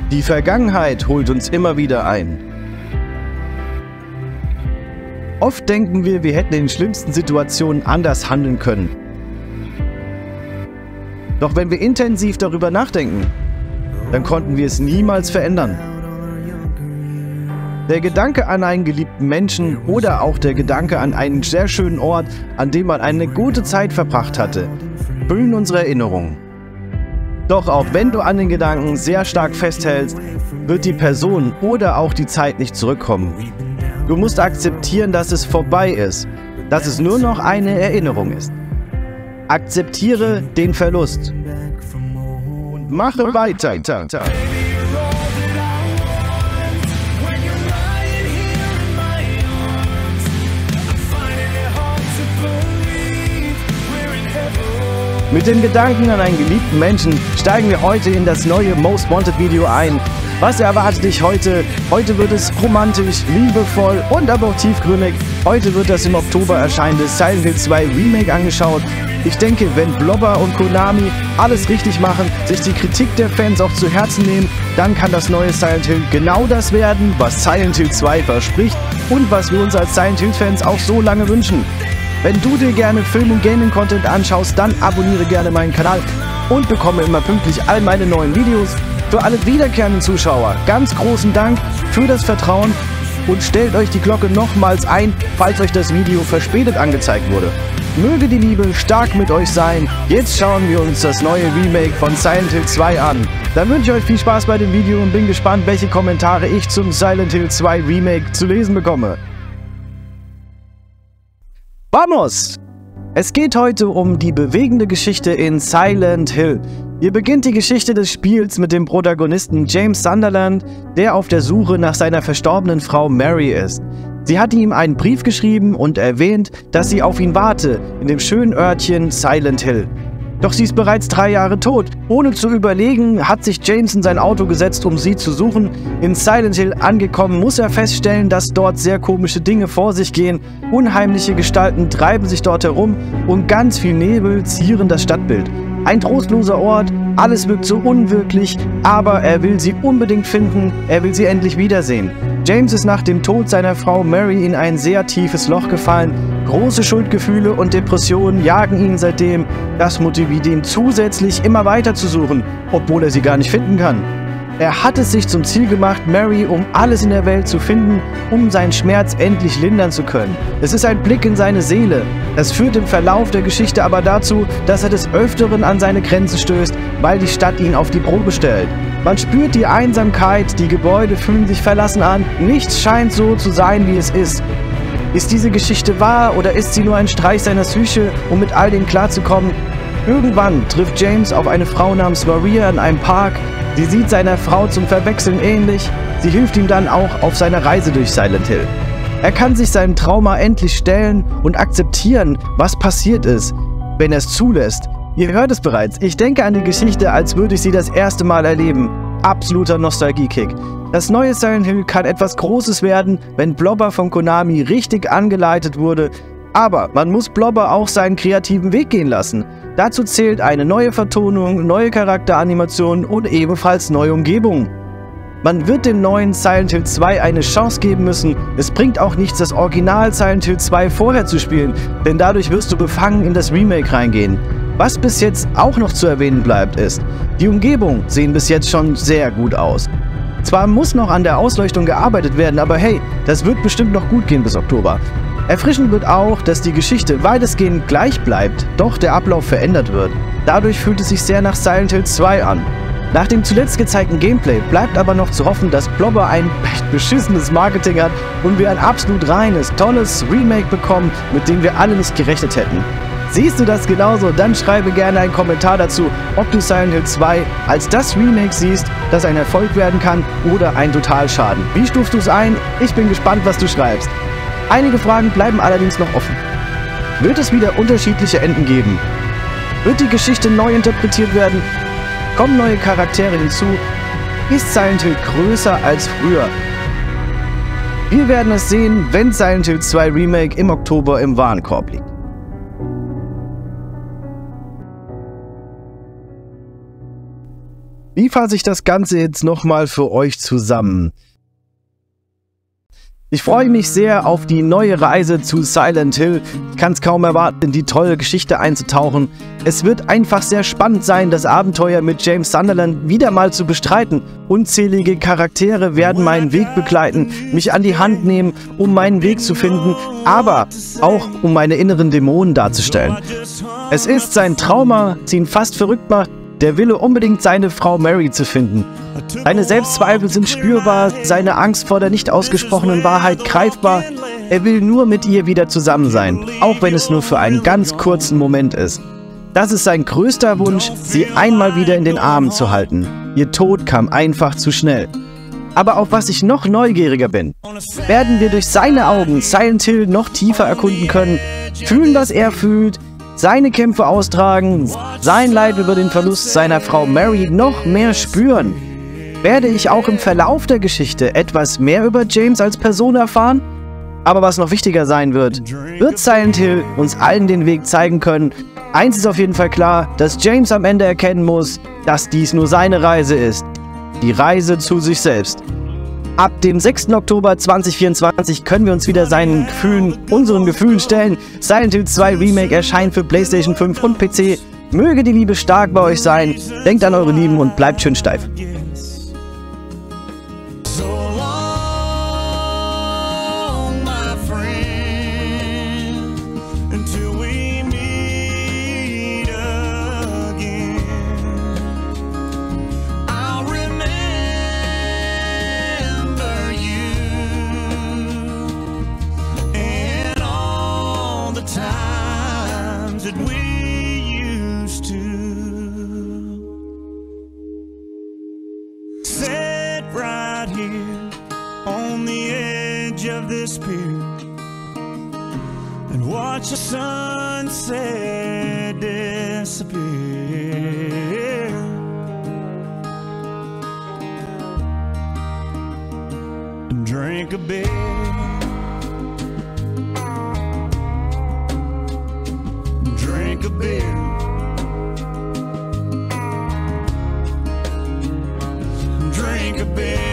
Die Vergangenheit holt uns immer wieder ein. Oft denken wir, wir hätten in den schlimmsten Situationen anders handeln können. Doch wenn wir intensiv darüber nachdenken, dann konnten wir es niemals verändern. Der Gedanke an einen geliebten Menschen oder auch der Gedanke an einen sehr schönen Ort, an dem man eine gute Zeit verbracht hatte, füllen unsere Erinnerungen. Doch auch wenn du an den Gedanken sehr stark festhältst, wird die Person oder auch die Zeit nicht zurückkommen. Du musst akzeptieren, dass es vorbei ist, dass es nur noch eine Erinnerung ist. Akzeptiere den Verlust und mache weiter. Mit den Gedanken an einen geliebten Menschen steigen wir heute in das neue Most Wanted Video ein. Was erwartet dich heute? Heute wird es romantisch, liebevoll und aber auch tiefgründig. Heute wird das im Oktober erscheinende Silent Hill 2 Remake angeschaut. Ich denke, wenn Blobber und Konami alles richtig machen, sich die Kritik der Fans auch zu Herzen nehmen, dann kann das neue Silent Hill genau das werden, was Silent Hill 2 verspricht und was wir uns als Silent Hill Fans auch so lange wünschen. Wenn du dir gerne Film- und Gaming-Content anschaust, dann abonniere gerne meinen Kanal und bekomme immer pünktlich all meine neuen Videos. Für alle wiederkehrenden Zuschauer ganz großen Dank für das Vertrauen und stellt euch die Glocke nochmals ein, falls euch das Video verspätet angezeigt wurde. Möge die Liebe stark mit euch sein. Jetzt schauen wir uns das neue Remake von Silent Hill 2 an. Dann wünsche ich euch viel Spaß bei dem Video und bin gespannt, welche Kommentare ich zum Silent Hill 2 Remake zu lesen bekomme. Vamos! Es geht heute um die bewegende Geschichte in Silent Hill. Hier beginnt die Geschichte des Spiels mit dem Protagonisten James Sunderland, der auf der Suche nach seiner verstorbenen Frau Mary ist. Sie hat ihm einen Brief geschrieben und erwähnt, dass sie auf ihn warte, in dem schönen Örtchen Silent Hill. Doch sie ist bereits 3 Jahre tot. Ohne zu überlegen, hat sich James in sein Auto gesetzt, um sie zu suchen. In Silent Hill angekommen, muss er feststellen, dass dort sehr komische Dinge vor sich gehen. Unheimliche Gestalten treiben sich dort herum und ganz viel Nebel zieren das Stadtbild. Ein trostloser Ort, alles wirkt so unwirklich, aber er will sie unbedingt finden, er will sie endlich wiedersehen. James ist nach dem Tod seiner Frau Mary in ein sehr tiefes Loch gefallen. Große Schuldgefühle und Depressionen jagen ihn seitdem. Das motiviert ihn zusätzlich, immer weiter zu suchen, obwohl er sie gar nicht finden kann. Er hat es sich zum Ziel gemacht, Mary um alles in der Welt zu finden, um seinen Schmerz endlich lindern zu können. Es ist ein Blick in seine Seele. Das führt im Verlauf der Geschichte aber dazu, dass er des Öfteren an seine Grenzen stößt, weil die Stadt ihn auf die Probe stellt. Man spürt die Einsamkeit, die Gebäude fühlen sich verlassen an, nichts scheint so zu sein, wie es ist. Ist diese Geschichte wahr oder ist sie nur ein Streich seiner Psyche, um mit all dem klarzukommen? Irgendwann trifft James auf eine Frau namens Maria in einem Park. Sie sieht seiner Frau zum Verwechseln ähnlich. Sie hilft ihm dann auch auf seiner Reise durch Silent Hill. Er kann sich seinem Trauma endlich stellen und akzeptieren, was passiert ist, wenn er es zulässt. Ihr hört es bereits, ich denke an die Geschichte, als würde ich sie das erste Mal erleben. Absoluter Nostalgie-Kick. Das neue Silent Hill kann etwas Großes werden, wenn Blobber von Konami richtig angeleitet wurde. Aber man muss Blobber auch seinen kreativen Weg gehen lassen. Dazu zählt eine neue Vertonung, neue Charakteranimationen und ebenfalls neue Umgebungen. Man wird dem neuen Silent Hill 2 eine Chance geben müssen. Es bringt auch nichts, das Original Silent Hill 2 vorher zu spielen, denn dadurch wirst du befangen in das Remake reingehen. Was bis jetzt auch noch zu erwähnen bleibt ist, die Umgebungen sehen bis jetzt schon sehr gut aus. Zwar muss noch an der Ausleuchtung gearbeitet werden, aber hey, das wird bestimmt noch gut gehen bis Oktober. Erfrischend wird auch, dass die Geschichte weitestgehend gleich bleibt, doch der Ablauf verändert wird. Dadurch fühlt es sich sehr nach Silent Hill 2 an. Nach dem zuletzt gezeigten Gameplay bleibt aber noch zu hoffen, dass Blobber ein echt beschissenes Marketing hat und wir ein absolut reines, tolles Remake bekommen, mit dem wir alle nicht gerechnet hätten. Siehst du das genauso? Dann schreibe gerne einen Kommentar dazu, ob du Silent Hill 2 als das Remake siehst, das ein Erfolg werden kann oder ein Totalschaden. Wie stufst du es ein? Ich bin gespannt, was du schreibst. Einige Fragen bleiben allerdings noch offen. Wird es wieder unterschiedliche Enden geben? Wird die Geschichte neu interpretiert werden? Kommen neue Charaktere hinzu? Ist Silent Hill größer als früher? Wir werden es sehen, wenn Silent Hill 2 Remake im Oktober im Warenkorb liegt. Wie fasse ich das Ganze jetzt nochmal für euch zusammen? Ich freue mich sehr auf die neue Reise zu Silent Hill. Ich kann es kaum erwarten, in die tolle Geschichte einzutauchen. Es wird einfach sehr spannend sein, das Abenteuer mit James Sunderland wieder mal zu bestreiten. Unzählige Charaktere werden meinen Weg begleiten, mich an die Hand nehmen, um meinen Weg zu finden, aber auch um meine inneren Dämonen darzustellen. Es ist sein Trauma, das ihn fast verrückt macht, der Wille, unbedingt seine Frau Mary zu finden. Seine Selbstzweifel sind spürbar, seine Angst vor der nicht ausgesprochenen Wahrheit greifbar. Er will nur mit ihr wieder zusammen sein, auch wenn es nur für einen ganz kurzen Moment ist. Das ist sein größter Wunsch, sie einmal wieder in den Armen zu halten. Ihr Tod kam einfach zu schnell. Aber auf was ich noch neugieriger bin, werden wir durch seine Augen Silent Hill noch tiefer erkunden können, fühlen, was er fühlt, seine Kämpfe austragen, sein Leid über den Verlust seiner Frau Mary noch mehr spüren. Werde ich auch im Verlauf der Geschichte etwas mehr über James als Person erfahren? Aber was noch wichtiger sein wird Silent Hill uns allen den Weg zeigen können. Eins ist auf jeden Fall klar, dass James am Ende erkennen muss, dass dies nur seine Reise ist. Die Reise zu sich selbst. Ab dem 6. Oktober 2024 können wir uns wieder unseren Gefühlen stellen. Silent Hill 2 Remake erscheint für PlayStation 5 und PC. Möge die Liebe stark bei euch sein. Denkt an eure Lieben und bleibt schön steif. That we used to sit right here on the edge of this pier and watch the sunset disappear and drink a beer. Drink a beer. Drink a beer.